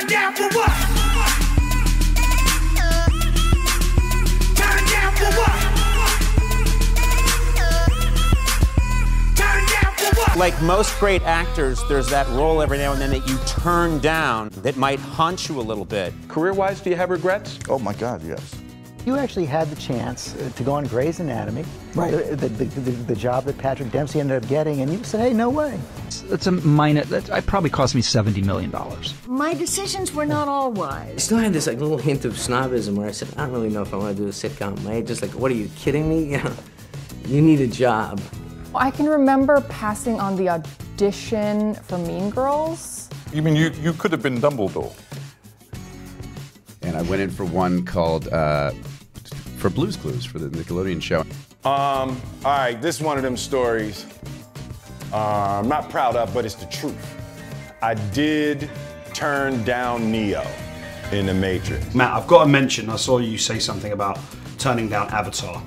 down for what? Turn down for what? Turn down for what? Like most great actors, there's that role every now and then that you turn down that might haunt you a little bit. Career-wise, do you have regrets? Oh my God, yes. You actually had the chance to go on Grey's Anatomy, right? The job that Patrick Dempsey ended up getting, and you said, hey, no way. That's a minor, that probably cost me $70 million. My decisions were not all wise. I still had this like little hint of snobism where I said, I don't really know if I want to do a sitcom. My just like, what are you kidding me? You know, you need a job. I can remember passing on the audition for Mean Girls. You mean you could have been Dumbledore? And I went in for one called for Blue's Clues for the Nickelodeon show. All right, this is one of them stories I'm not proud of, but it's the truth. I did turn down Neo in The Matrix. Matt, I've got to mention, I saw you say something about turning down Avatar.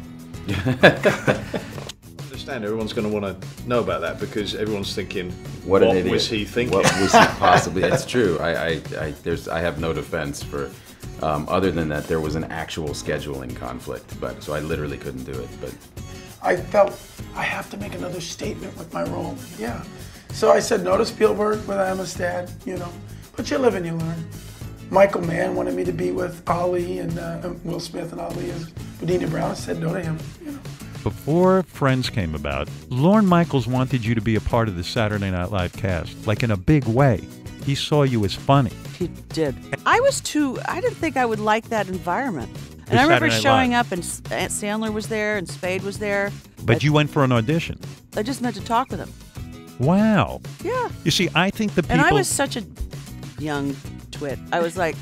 I understand everyone's going to want to know about that because everyone's thinking, what was he thinking? What was he possibly? It's true. I have no defense for. Other than that, there was an actual scheduling conflict, so I literally couldn't do it. But I felt I have to make another statement with my role. Yeah, so I said no to Spielberg with Amistad. You know, but you live and you learn. Michael Mann wanted me to be with Ali and Will Smith and Ali as Budina Brown. I said no to him. You know. Before Friends came about, Lorne Michaels wanted you to be a part of the Saturday Night Live cast, like in a big way. He saw you as funny. He did. I didn't think I would like that environment. And I remember showing up and Aunt Sandler was there and Spade was there. But you went for an audition. I just meant to talk with him. Wow. Yeah. You see, I think the people... And I was such a young twit. I was like,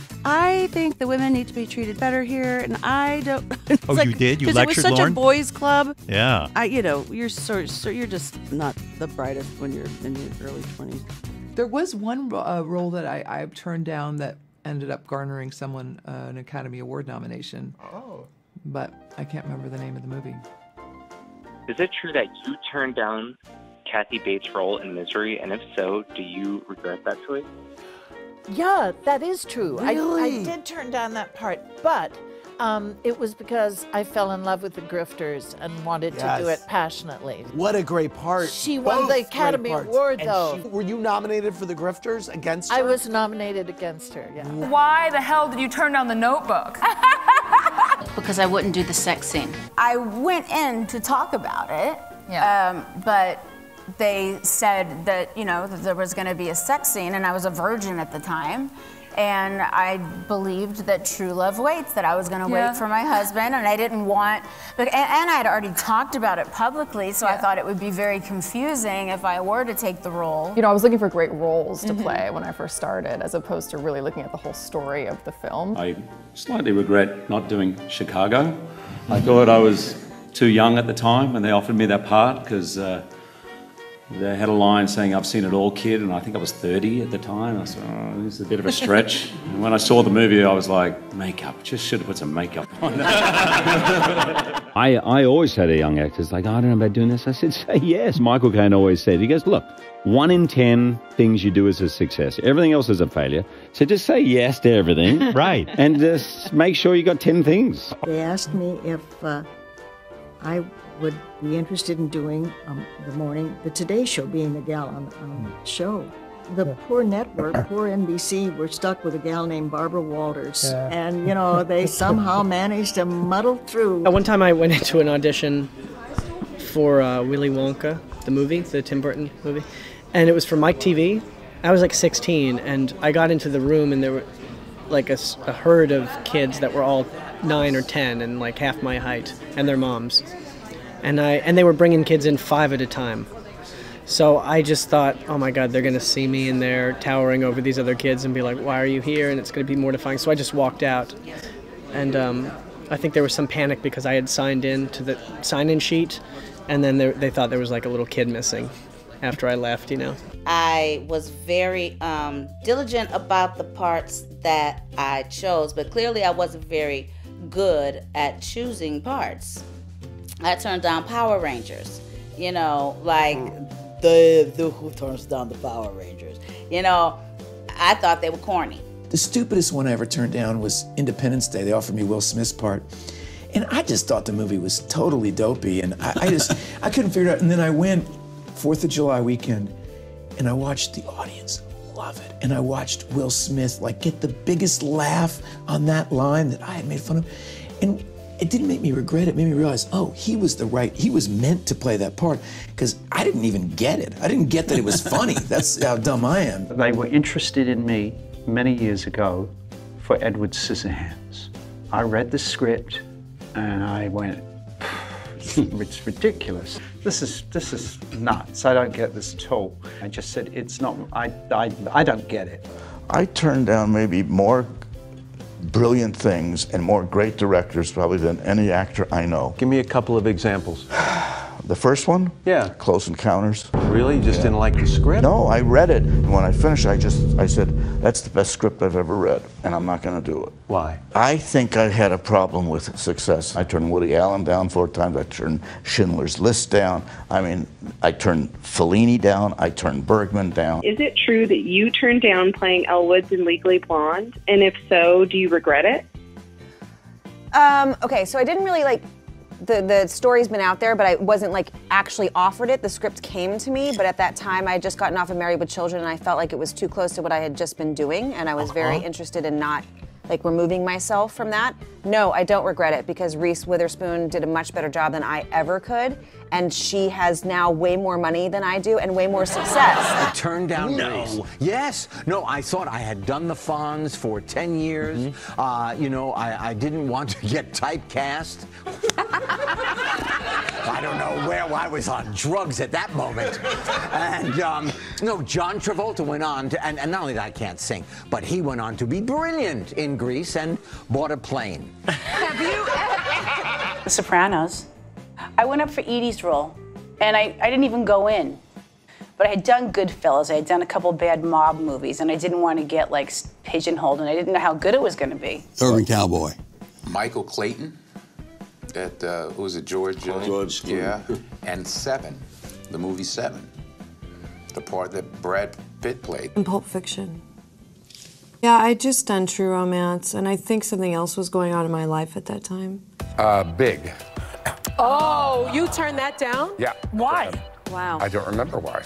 I think the women need to be treated better here, and I don't... Oh, like, you did? You lectured Lorne? Because it was such a boys' club. Yeah. You're you're just not the brightest when you're in your early 20s. There was one role that I turned down that ended up garnering someone an Academy Award nomination. Oh. But I can't remember the name of the movie. Is it true that you turned down Kathy Bates' role in Misery? And if so, do you regret that choice? Yeah, that is true. Really? I did turn down that part, but it was because I fell in love with the Grifters and wanted to do it passionately. What a great part. She won the Academy Award, though. Were you nominated for the Grifters against her? I was nominated against her, yeah. Why the hell did you turn down The Notebook? Because I wouldn't do the sex scene. I went in to talk about it, but they said that, that there was going to be a sex scene, and I was a virgin at the time. And I believed that true love waits, that I was going to wait for my husband, and I didn't want, and I had already talked about it publicly, so I thought it would be very confusing if I were to take the role. I was looking for great roles to play when I first started, as opposed to really looking at the whole story of the film. I slightly regret not doing Chicago. I thought I was too young at the time when they offered me that part, because they had a line saying, "I've seen it all, kid," and I think I was 30 at the time. I said, oh, this is a bit of a stretch. And when I saw the movie, I was like, makeup, just should have put some makeup on. I always say to young actors, like, I don't know about doing this. I said, say yes. Michael Caine always said, he goes, look, 1 in 10 things you do is a success. Everything else is a failure. So just say yes to everything. Right. And just make sure you got 10 things. They asked me if I would be interested in doing the Today Show, being the gal on the show. The poor network, poor NBC, were stuck with a gal named Barbara Walters. And, they somehow managed to muddle through. One time I went into an audition for Willy Wonka, the movie, the Tim Burton movie, and it was for Mike TV. I was like 16, and I got into the room, and there were like a herd of kids that were all 9 or 10 and like half my height, and their moms. And they were bringing kids in 5 at a time. So I just thought, oh my God, they're going to see me in there towering over these other kids and be like, why are you here? And it's going to be mortifying. So I just walked out. And I think there was some panic because I had signed in to the sign-in sheet, and then they thought there was like a little kid missing after I left, I was very diligent about the parts that I chose, but clearly I wasn't very good at choosing parts. I turned down Power Rangers, the who turns down the Power Rangers. I thought they were corny. The stupidest one I ever turned down was Independence Day. They offered me Will Smith's part. And I just thought the movie was totally dopey, and I couldn't figure it out. And then I went 4th of July weekend, and I watched the audience love it. And I watched Will Smith like get the biggest laugh on that line that I had made fun of. And it didn't make me regret it. It made me realize, oh, he was meant to play that part, because I didn't even get it. I didn't get that it was funny. That's how dumb I am. They were interested in me many years ago for Edward Scissorhands. I read the script and I went, it's ridiculous. This is nuts. I don't get this at all. I just said, it's not, I don't get it. I turned down maybe more brilliant things and more great directors probably than any actor I know. Give me a couple of examples. The first one? Yeah. Close Encounters. Really? You just didn't like the script? No, I read it. And when I finished, I said, that's the best script I've ever read, and I'm not going to do it. Why? I think I had a problem with success. I turned Woody Allen down 4 times. I turned Schindler's List down. I mean, I turned Fellini down. I turned Bergman down. Is it true that you turned down playing Elle Woods in Legally Blonde? And if so, do you regret it? Okay, so I didn't really like, the story's been out there, but I wasn't like actually offered it. The script came to me, but at that time I had just gotten off of Married with Children, and I felt like it was too close to what I had just been doing, and I was very interested in not like removing myself from that. No, I don't regret it, because Reese Witherspoon did a much better job than I ever could, and she has now way more money than I do and way more success. I turned down Reese. Yes. No, I thought I had done the Fonz for 10 years. You know, I didn't want to get typecast. I don't know where I was on drugs at that moment. And no, John Travolta went on to, and not only that I can't sing, but he went on to be brilliant in Grease and bought a plane. Have you ever... The Sopranos. I went up for Edie's role, and I didn't even go in. But I had done Goodfellas, I had done a couple bad mob movies, and I didn't want to get like pigeonholed, and I didn't know how good it was going to be. Urban Cowboy. Michael Clayton at, who was it, George? George. Yeah, and Seven, the movie Seven, the part that Brad Pitt played. In Pulp Fiction. Yeah, I'd just done True Romance, and I think something else was going on in my life at that time. Big. Oh, you turned that down? Yeah. Why? Wow. I don't remember why.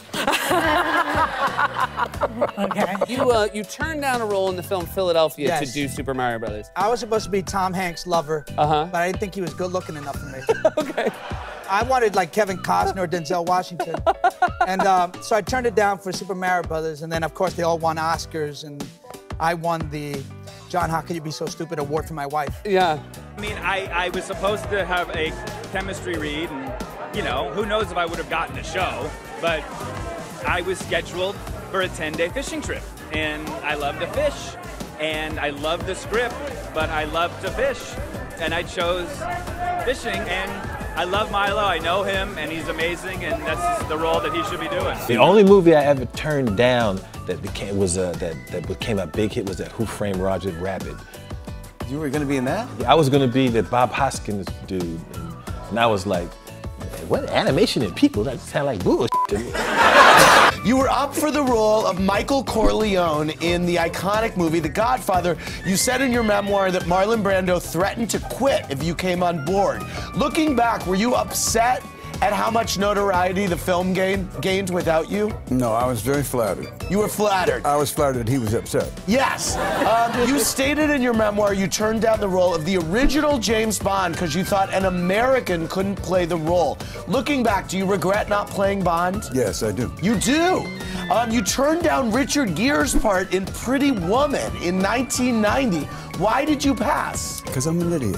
Okay. You turned down a role in the film Philadelphia Yes. to do Super Mario Brothers. I was supposed to be Tom Hanks' lover, but I didn't think he was good looking enough for me. Okay. I wanted like Kevin Costner or Denzel Washington. And so I turned it down for Super Mario Brothers, and then of course they all won Oscars, and I won the John, How Could You Be So Stupid award for my wife. Yeah. I mean, I was supposed to have a chemistry read, and, you know, who knows if I would have gotten a show, but I was scheduled for a 10-day fishing trip, and I love to fish, and I love the script, but I love to fish, and I chose fishing, and I love Milo. I know him, and he's amazing, and that's the role that he should be doing. The only movie I ever turned down that became a big hit was that Who Framed Roger Rabbit. You were gonna be in that? I was gonna be the Bob Hoskins dude, and I was like, what animation and people? That sound like bullshit to me. You were up for the role of Michael Corleone in the iconic movie The Godfather. You said in your memoir that Marlon Brando threatened to quit if you came on board. Looking back, were you upset at how much notoriety the film gained without you? No, I was very flattered. You were flattered. I was flattered he was upset. Yes. You stated in your memoir you turned down the role of the original James Bond because you thought an American couldn't play the role. Looking back, do you regret not playing Bond? Yes, I do. You do? You turned down Richard Gere's part in Pretty Woman in 1990. Why did you pass? Because I'm an idiot.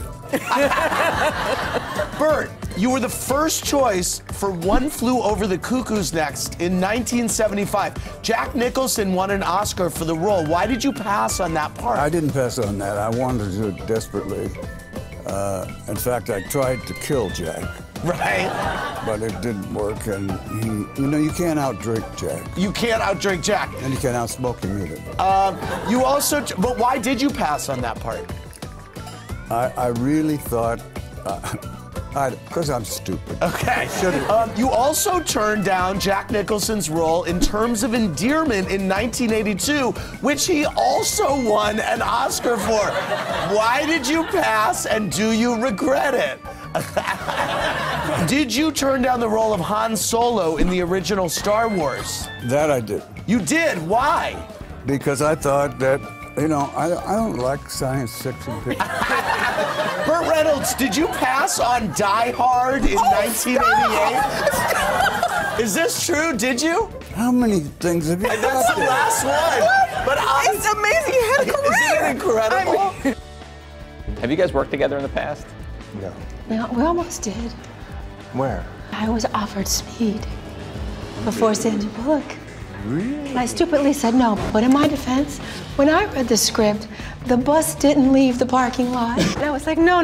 Bert, you were the first choice for One Flew Over the Cuckoo's Nest in 1975. Jack Nicholson won an Oscar for the role. Why did you pass on that part? I didn't pass on that. I wanted to do it desperately. In fact, I tried to kill Jack. Right. But it didn't work, and you can't outdrink Jack. You can't outdrink Jack. And you can't outsmoke him either. But why did you pass on that part? I really thought Because I'm stupid. Okay. You also turned down Jack Nicholson's role in Terms of Endearment in 1982, which he also won an Oscar for. Why did you pass, and do you regret it? Did you turn down the role of Han Solo in the original Star Wars? That I did. You did? Why? Because I thought that, you know, I don't like science fiction pictures. Burt Reynolds, did you pass on Die Hard in 1988? Is this true? Did you? How many things have you got? That's the last one. But it's amazing. You had a career. Isn't it incredible? Have you guys worked together in the past? No. We almost did. Where? I was offered Speed before Sandra Bullock. Really? And I stupidly said no. But in my defense, when I read the script, the bus didn't leave the parking lot. And I was like, no.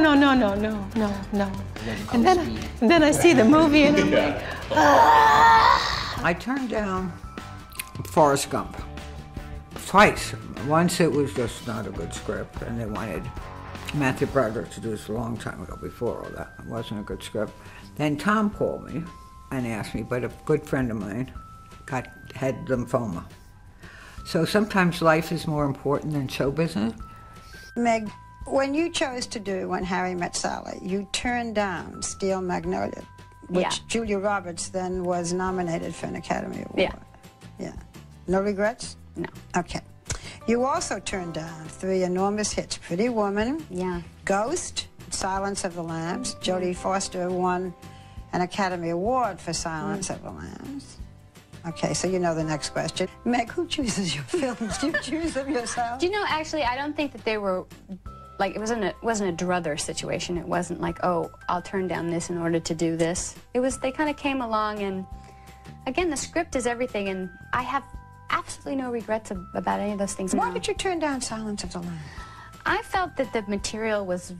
And then I see the movie and I'm like, ah. I turned down Forrest Gump twice. Once it was just not a good script, and they wanted Matthew Broderick to do this a long time ago. Before all that, it wasn't a good script. Then Tom called me and asked me, but a good friend of mine had lymphoma. So sometimes life is more important than show business. Meg, when you chose to do When Harry Met Sally, you turned down Steel Magnolia, which Julia Roberts then was nominated for an Academy Award. Yeah. No regrets? No. Okay. You also turned down 3 enormous hits, Pretty Woman, Ghost, Silence of the Lambs. Jodie Foster won an Academy Award for Silence of the Lambs. Okay, so you know the next question. Meg, who chooses your films? Do you choose them yourself? Do you know, actually, I don't think that they were, like, it wasn't a druther situation. It wasn't like, oh, I'll turn down this in order to do this. It was, they kind of came along, and again, the script is everything, and I have absolutely no regrets about any of those things. Why did you turn down Silence of the Lambs? I felt that the material was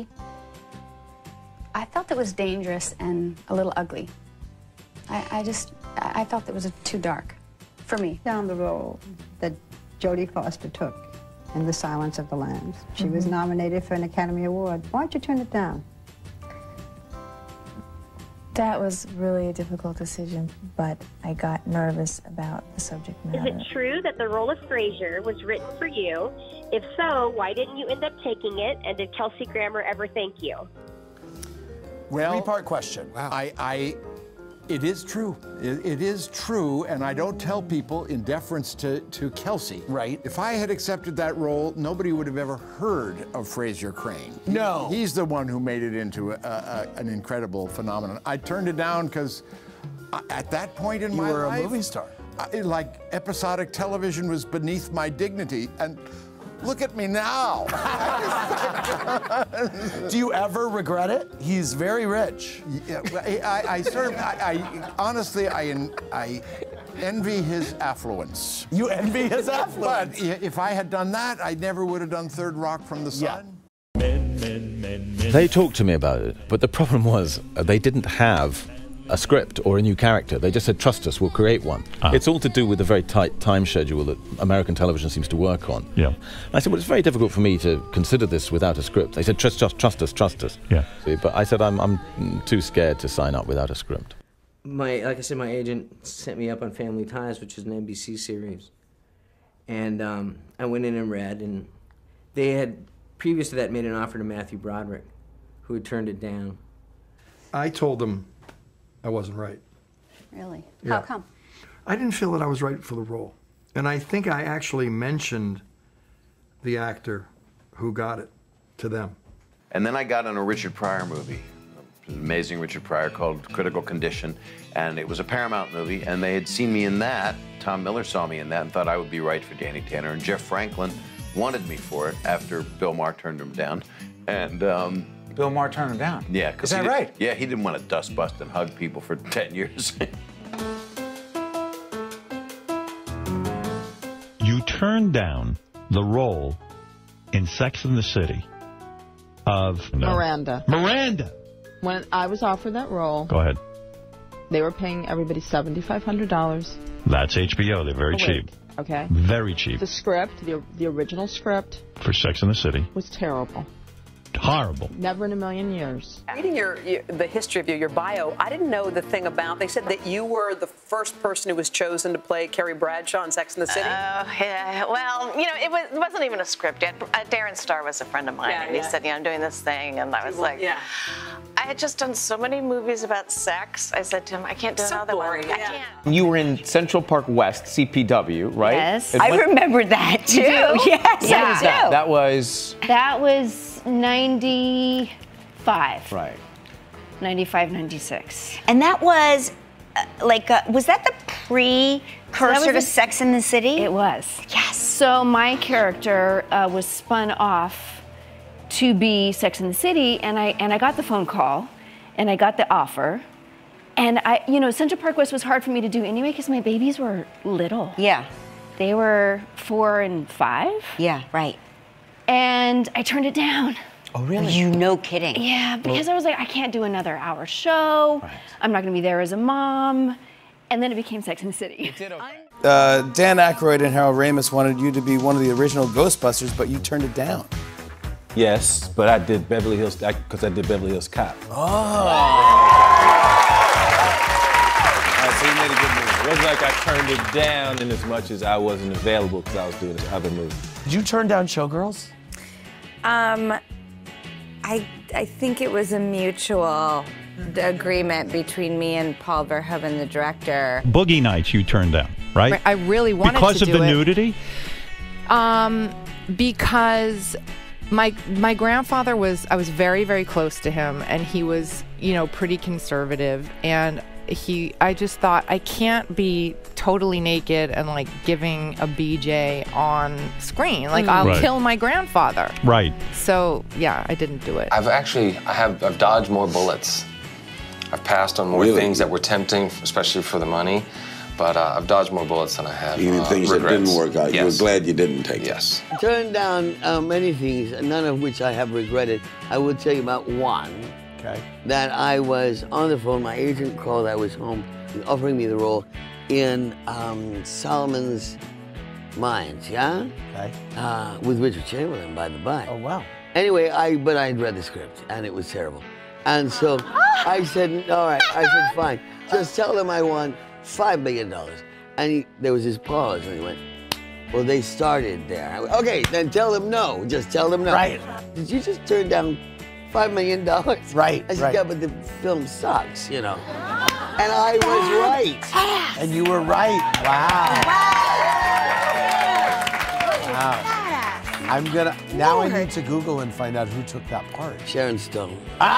I felt it was dangerous and a little ugly. I felt it was too dark for me. Down the role that Jodie Foster took in The Silence of the Lambs. She was nominated for an Academy Award. Why'd you turn it down? That was really a difficult decision, but I got nervous about the subject matter. Is it true that the role of Frasier was written for you? If so, why didn't you end up taking it? And did Kelsey Grammer ever thank you? Well, 3-part question. Wow. It is true. It is true, and I don't tell people in deference to Kelsey. Right. If I had accepted that role, nobody would have ever heard of Frasier Crane. No. He's the one who made it into an incredible phenomenon. I turned it down because at that point in my life... You were a movie star. Like, episodic television was beneath my dignity, and look at me now. Do you ever regret it? He's very rich. Yeah, honestly, I envy his affluence. You envy his affluence? But if I had done that, I never would have done Third Rock from the Sun. They talked to me about it, but the problem was they didn't have a script or a new character. They just said, trust us, we'll create one. It's all to do with the very tight time schedule that American television seems to work on. Yeah. And I said, well, it's very difficult for me to consider this without a script. They said, trust us. Yeah. See, but I said, I'm too scared to sign up without a script. Like I said, my agent set me up on Family Ties, which is an NBC series. And I went in and read, and they had, previous to that, made an offer to Matthew Broderick, who had turned it down. I told them I wasn't right. Really? Yeah. How come? I didn't feel that I was right for the role. And I think I actually mentioned the actor who got it to them. And then I got on a Richard Pryor movie, an amazing Richard Pryor called Critical Condition, and it was a Paramount movie, and they had seen me in that. Tom Miller saw me in that and thought I would be right for Danny Tanner, and Jeff Franklin wanted me for it after Bill Maher turned him down. And Bill Maher turned him down. Yeah. Is that right? Yeah, he didn't want to dust bust and hug people for 10 years. You turned down the role in Sex and the City of... Miranda. Miranda! When I was offered that role... Go ahead. They were paying everybody $7,500. That's HBO. They're very cheap. Horrible. Never in a million years. Reading the history of your bio, I didn't know the thing about, they said that you were the first person who was chosen to play Carrie Bradshaw in Sex and the City. Yeah. Well, you know, it wasn't even a script yet. Darren Star was a friend of mine, and he said, you know, I'm doing this thing, and I was like, I had just done so many movies about sex. I said to him, I can't do another one. I can't. You were in Central Park West, CPW, right? Yes. I remember that, too. Yes, Yeah. I do. That was... That was 95. Right. 95, 96. And that was, was that the precursor to Sex and the City? It was. Yes. So my character was spun off to be Sex and the City, and I got the phone call, and I got the offer, and Central Park West was hard for me to do anyway because my babies were little. Yeah. They were 4 and 5. Yeah, right. And I turned it down. Oh, really? You no kidding. Yeah, because I was like, I can't do another hour show. Right. I'm not going to be there as a mom. And then it became Sex and the City. Dan Aykroyd and Harold Ramis wanted you to be one of the original Ghostbusters, but you turned it down. Yes, but I did Beverly Hills because I did Beverly Hills Cop. So you made a good movie. It wasn't like I turned it down in as much as I wasn't available because I was doing this other movie. Did you turn down Showgirls? I think it was a mutual agreement between me and Paul Verhoeven, the director. Boogie Nights you turned down, right? I really wanted because to do it. Because of the nudity? Because my grandfather I was very, very close to him, and he was, pretty conservative, and I just thought, I can't be totally naked and giving a BJ on screen. I'll kill my grandfather. Right. So yeah, I didn't do it. I've dodged more bullets. I've passed on more things that were tempting, especially for the money. But I've dodged more bullets than I have. Even things regrets. that didn't work out. Yes. You were glad you didn't take Yes. it. Turned down many things, none of which I have regretted. I will tell you about one. Okay. That I was on the phone, my agent called, I was home, offering me the role in Solomon's Mines, yeah? Okay. With Richard Chamberlain, by the by. Oh, wow. Anyway, but I had read the script, and it was terrible. And so I said, all right, I said, fine. Just tell them I want $5 million. And there was this pause, and he went, well, they started there. I went, okay, then tell them no. Just tell them no. Right. Did you just turn down $5 million? Right, I said, right. yeah, but the film sucks, And I was right. And you were right. Wow. Wow. Now I need to Google and find out who took that part. Sharon Stone.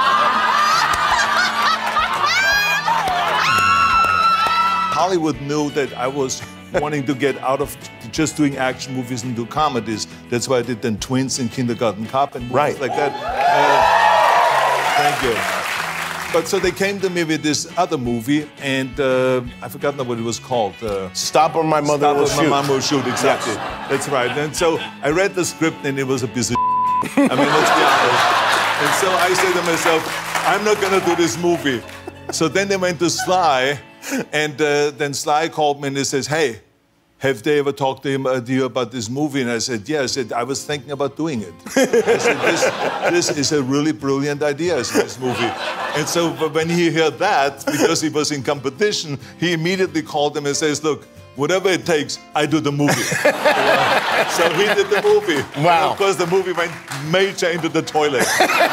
Hollywood knew that I was wanting to get out of just doing action movies and do comedies. That's why I did then Twins and Kindergarten Cop and movies like that. Thank you. But so they came to me with this other movie, and I forgot what it was called. Stop or My Mother Will Shoot. Stop or My Mom Will Shoot, exactly. Yes. That's right. And so I read the script, and it was a piece of I mean, let's be honest. And so I said to myself, I'm not going to do this movie. So then they went to Sly, and then Sly called me and he says, hey, have they ever talked to you about this movie? And I said, yeah. I said, I was thinking about doing it. I said, this is a really brilliant idea, this movie. And so when he heard that, because he was in competition, he immediately called him and says, look, whatever it takes, I do the movie. So he did the movie. Wow. And of course, the movie went major into the toilet.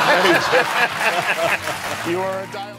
You are a dial.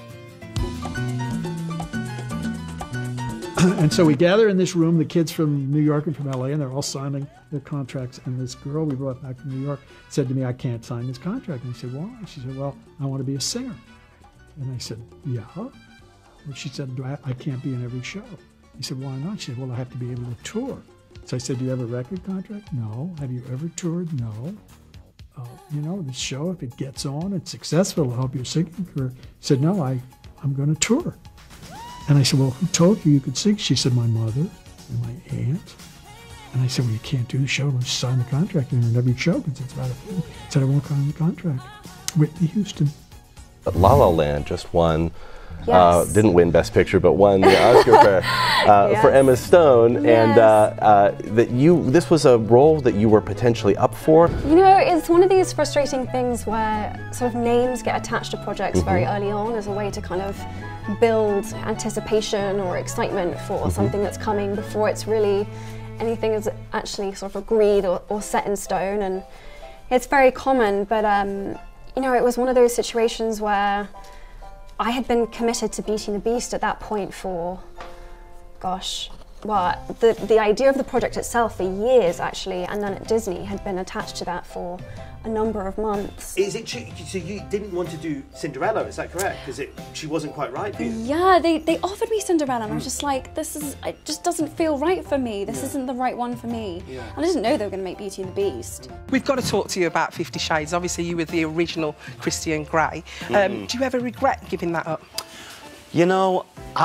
And so we gather in this room, the kids from New York and from LA, and they're all signing their contracts. And this girl we brought back from New York said to me, I can't sign this contract. And I said, why? She said, well, I want to be a singer. And I said, yeah? Well, she said, I can't be in every show. He said, why not? She said, well, I have to be able to tour. So I said, do you have a record contract? No. Have you ever toured? No. This show, if it gets on, it's successful, it'll help your singing career. He said, no, I'm going to tour. And I said, well, who told you could sing? She said, my mother and my aunt. And I said, well, you can't do the show unless you sign the contract in every show because it's about a film. He said, I won't sign the contract. Whitney Houston. La La Land just won Yes. Didn't win Best Picture, but won the Oscar for Emma Stone. Yes. And this was a role that you were potentially up for. You know, it's one of these frustrating things where sort of names get attached to projects very early on as a way to kind of build anticipation or excitement for something that's coming before it's really anything is actually sort of agreed or set in stone. And it's very common, but you know, it was one of those situations where I had been committed to Beauty and the Beast at that point for, gosh, well, the idea of the project itself for years actually, and then at Disney had been attached to that for a number of months. Is it true? So you didn't want to do Cinderella, is that correct? Because she wasn't quite right for you? Yeah, they offered me Cinderella and I was just like, it just doesn't feel right for me. This isn't the right one for me. Yeah. And I didn't know they were going to make Beauty and the Beast. We've got to talk to you about 50 Shades. Obviously you were the original Christian Grey. Do you ever regret giving that up? You know,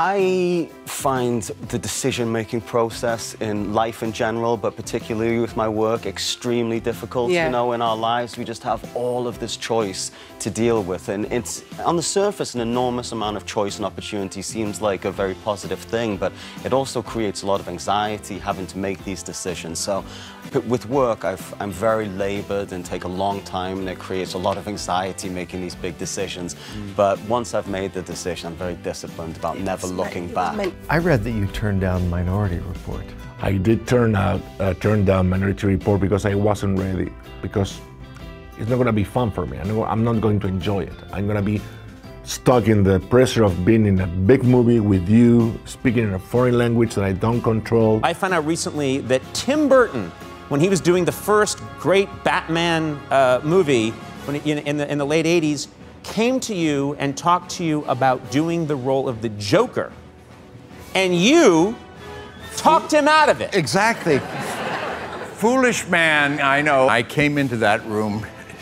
I find the decision-making process in life in general, but particularly with my work, extremely difficult. You know, in our lives, we just have all of this choice to deal with. And it's, on the surface, an enormous amount of choice and opportunity seems like a very positive thing, but it also creates a lot of anxiety having to make these decisions. So with work, I'm very labored and take a long time, and it creates a lot of anxiety making these big decisions. But once I've made the decision, I'm very disciplined about never looking back. I read that you turned down Minority Report. I did turn down Minority Report because I wasn't ready, because it's not going to be fun for me. I'm not going to enjoy it. I'm going to be stuck in the pressure of being in a big movie with you, speaking in a foreign language that I don't control. I found out recently that Tim Burton, when he was doing the first great Batman movie in the late 80s, came to you and talked to you about doing the role of the Joker. And you talked him out of it. Exactly. Foolish man, I know. I came into that room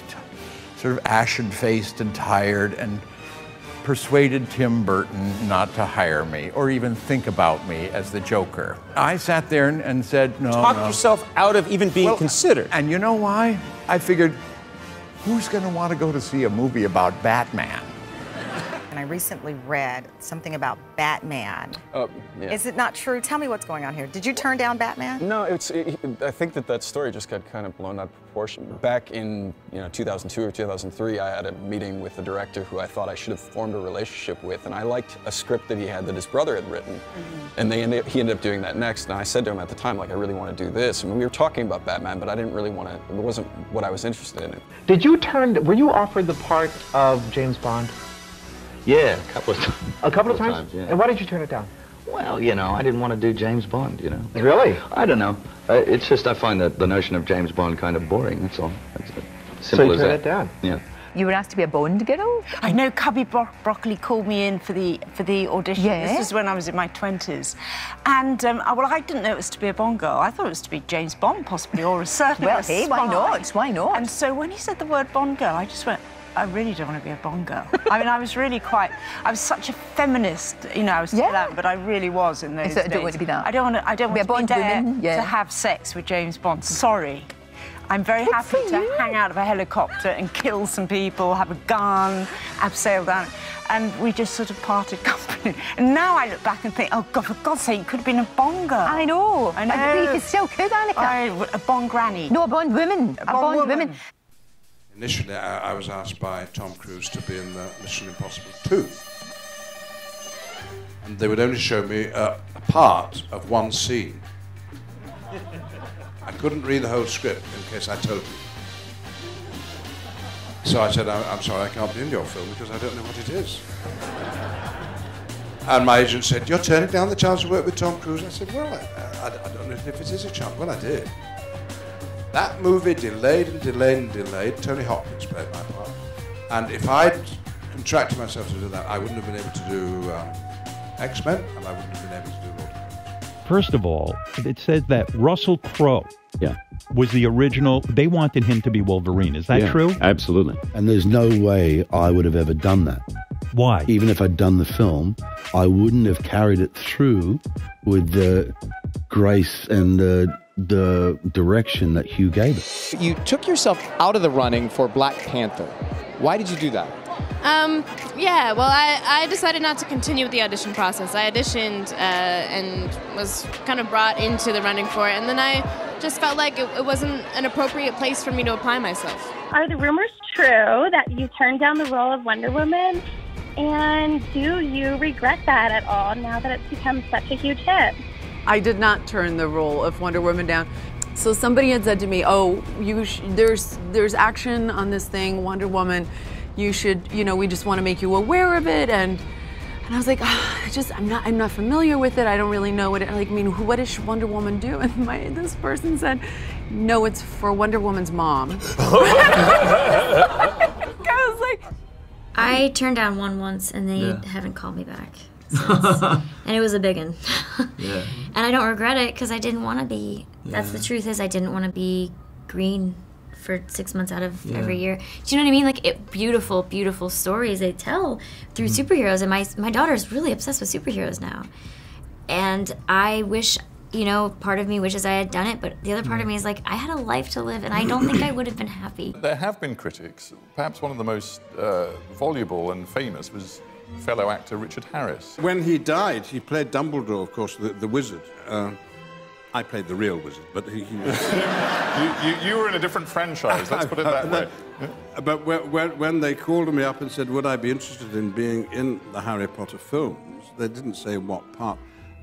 sort of ashen-faced and tired and persuaded Tim Burton not to hire me or even think about me as the Joker. I sat there and said, no, Talked yourself out of even being considered. And you know why? I figured, who's going to want to go to see a movie about Batman? And I recently read something about Batman. Oh, yeah. Is it not true? Tell me what's going on here. Did you turn down Batman? No, I think that story just got kind of blown out of proportion. Back in 2002 or 2003, I had a meeting with the director who I thought I should have formed a relationship with, and I liked a script that he had that his brother had written. And he ended up doing that next, and I said to him at the time, like, I really want to do this. I mean, we were talking about Batman, but I didn't really want to, it wasn't what I was interested in. Were you offered the part of James Bond? Yeah, a couple of times. A couple of times? Yeah. And why did you turn it down? Well, I didn't want to do James Bond, Really? I don't know. It's just I find the notion of James Bond kind of boring, that's all. It's simple so you as turned that. it down? Yeah. You were asked to be a Bond girl? I know Cubby Broccoli called me in for the audition. Yeah. This is when I was in my 20s. And, well, I didn't know it was to be a Bond girl. I thought it was to be James Bond, possibly, or certainly Well, a hey, spy. why not? Why not? And so when he said the word Bond girl, I just went, I really don't want to be a Bond girl. I mean, I was such a feminist, I was still am, but I really was in those days. I don't want to be that. I don't want to be a Bond woman, to have sex with James Bond. Sorry. I'm very happy to hang out of a helicopter and kill some people, have a gun, abseil down, and we just sort of parted company. And now I look back and think, oh God, for God's sake, you could have been a Bond girl. I know. I know. You still could, Annika. A Bond granny. No, a Bond woman. A Bond woman. Initially, I was asked by Tom Cruise to be in the Mission Impossible 2. And they would only show me a part of one scene. I couldn't read the whole script in case I told you. So I said, I'm sorry, I can't be in your film because I don't know what it is. And my agent said, you're turning down the chance to work with Tom Cruise? I said, well, I don't know if it is a chance. Well, I did. That movie delayed and delayed and delayed. Tony Hopkins played my part. And if I'd contracted myself to do that, I wouldn't have been able to do X-Men, and I wouldn't have been able to do Lord of the Rings. First of all, it says that Russell Crowe was the original. They wanted him to be Wolverine. Is that true? Absolutely. And there's no way I would have ever done that. Why? Even if I'd done the film, I wouldn't have carried it through with the grace and the direction that Hugh gave it. You took yourself out of the running for Black Panther. Why did you do that? Yeah, well, I decided not to continue with the audition process. I auditioned and was kind of brought into the running for it, and then I just felt like it wasn't an appropriate place for me to apply myself. Are the rumors true that you turned down the role of Wonder Woman? And do you regret that at all now that it's become such a huge hit? I did not turn the role of Wonder Woman down. So somebody had said to me, "Oh, there's action on this thing, Wonder Woman. You should, we just want to make you aware of it." And I was like, I'm not familiar with it. I don't really know what it, what does Wonder Woman do? And this person said, "No, it's for Wonder Woman's mom." I was like, I turned down one once, and they haven't called me back since. And it was a big one. Yeah. And I don't regret it because I didn't want to be. That's the truth is I didn't want to be green for 6 months out of every year. Do you know what I mean? Like beautiful, beautiful stories they tell through superheroes. And my daughter's really obsessed with superheroes now. And I wish, part of me wishes I had done it, but the other part of me is like, I had a life to live, and I don't think I would have been happy. There have been critics. Perhaps one of the most voluble and famous was fellow actor Richard Harris. When he died, he played Dumbledore, of course, the wizard. I played the real wizard, but he was... you were in a different franchise, let's put it that way. But when they called me up and said, would I be interested in being in the Harry Potter films, they didn't say what part.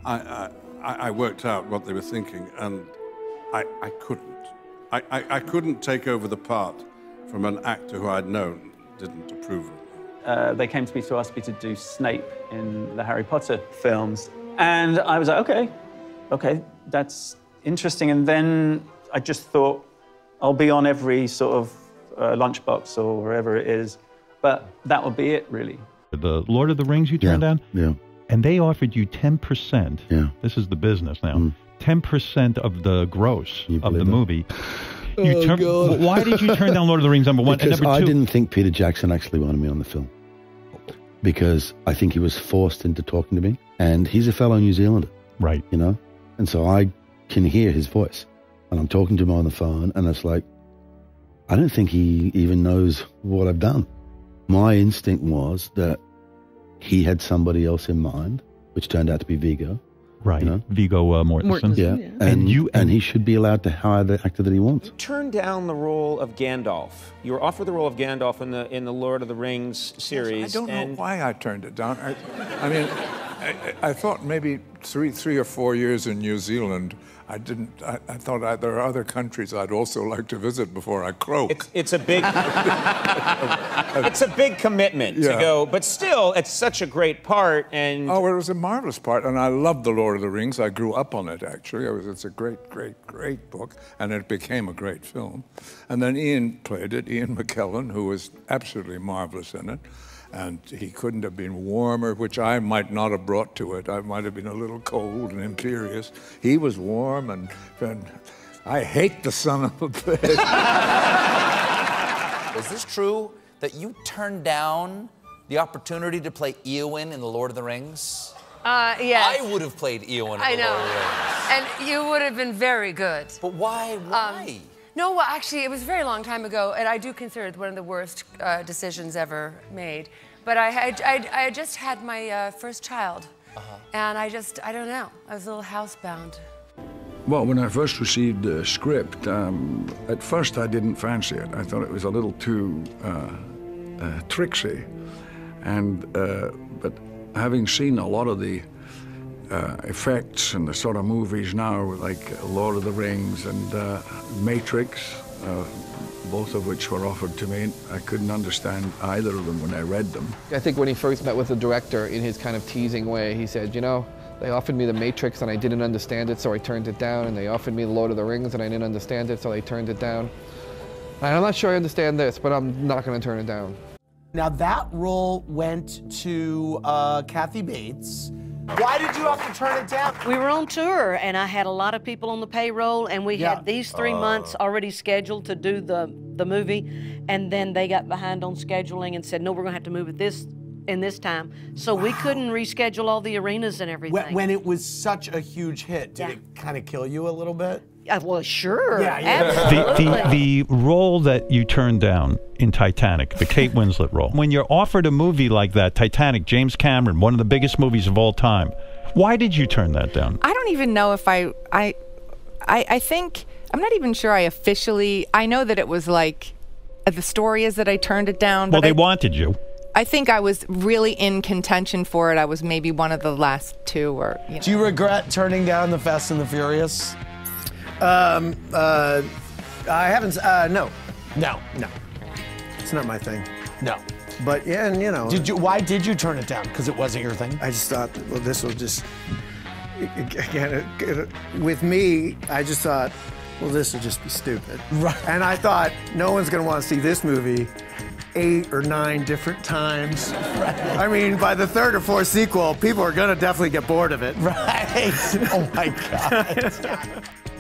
I worked out what they were thinking, and I couldn't. I couldn't take over the part from an actor who I'd known didn't approve of. They came to me to ask me to do Snape in the Harry Potter films, and I was like, okay, that's interesting. And then I just thought, I'll be on every sort of lunchbox or wherever it is, but that would be it, really. The Lord of the Rings you turned down? Yeah. And they offered you 10%. Yeah. This is the business now. 10% of the gross of the movie. God. Why did you turn down Lord of the Rings, number one? Because and number two, I didn't think Peter Jackson actually wanted me on the film. Because I think he was forced into talking to me. And he's a fellow New Zealander. Right. And so I can hear his voice. And I'm talking to him on the phone, and it's like, I don't think he even knows what I've done. My instinct was that he had somebody else in mind, which turned out to be Viggo. Right, Viggo Mortensen. Yeah. And he should be allowed to hire the actor that he wants. You turned down the role of Gandalf. You were offered the role of Gandalf in the Lord of the Rings series. I don't know why I turned it down. I mean, I thought maybe three or 4 years in New Zealand. I thought there are other countries I'd also like to visit before I croak. It's a big, it's a big commitment to go, but still, it's such a great part. And it was a marvelous part, and I loved The Lord of the Rings. I grew up on it, actually. It's a great, great, great book, and it became a great film. And then Ian played it, Ian McKellen, who was absolutely marvelous in it. And he couldn't have been warmer, which I might not have brought to it. I might have been a little cold and imperious. He was warm, and I hate the son of a bitch. Is this true that you turned down the opportunity to play Eowyn in The Lord of the Rings? Yes. I would have played Eowyn I in The know. Lord of the Rings. And you would have been very good. But why? Why? No, well, actually, it was a very long time ago, and I do consider it one of the worst decisions ever made. But I had just had my first child, and I don't know. I was a little housebound. Well, when I first received the script, at first I didn't fancy it. I thought it was a little too tricksy, but having seen a lot of the effects and the sort of movies now, like Lord of the Rings and Matrix, both of which were offered to me, I couldn't understand either of them when I read them. I think when he first met with the director, in his kind of teasing way, he said, they offered me The Matrix and I didn't understand it, so I turned it down, and they offered me The Lord of the Rings and I didn't understand it, so I turned it down. And I'm not sure I understand this, but I'm not going to turn it down. Now that role went to Kathy Bates. Why did you have to turn it down? We were on tour, and I had a lot of people on the payroll, and we had these 3 months already scheduled to do the movie, and then they got behind on scheduling and said, no, we're going to have to move it this in this time, so we couldn't reschedule all the arenas and everything. When it was such a huge hit, did it kind of kill you a little bit? Well, sure. The role that you turned down in Titanic, the Kate Winslet role, when you're offered a movie like that, Titanic, James Cameron, one of the biggest movies of all time, why did you turn that down? I don't even know if I think, I'm not even sure I officially, I know that it was like, the story is that I turned it down. Well, but they wanted you. I think I was really in contention for it. I was maybe one of the last two. Or Do you regret turning down the Fast and the Furious? I haven't. No. No. It's not my thing. No. But yeah, and you know. Why did you turn it down? Because it wasn't your thing? I just thought, well, this will just. Again, with me, I just thought, well, this will just be stupid. Right. And I thought, no one's going to want to see this movie 8 or 9 different times. Right. I mean, by the 3rd or 4th sequel, people are going to definitely get bored of it. Right. Oh my God.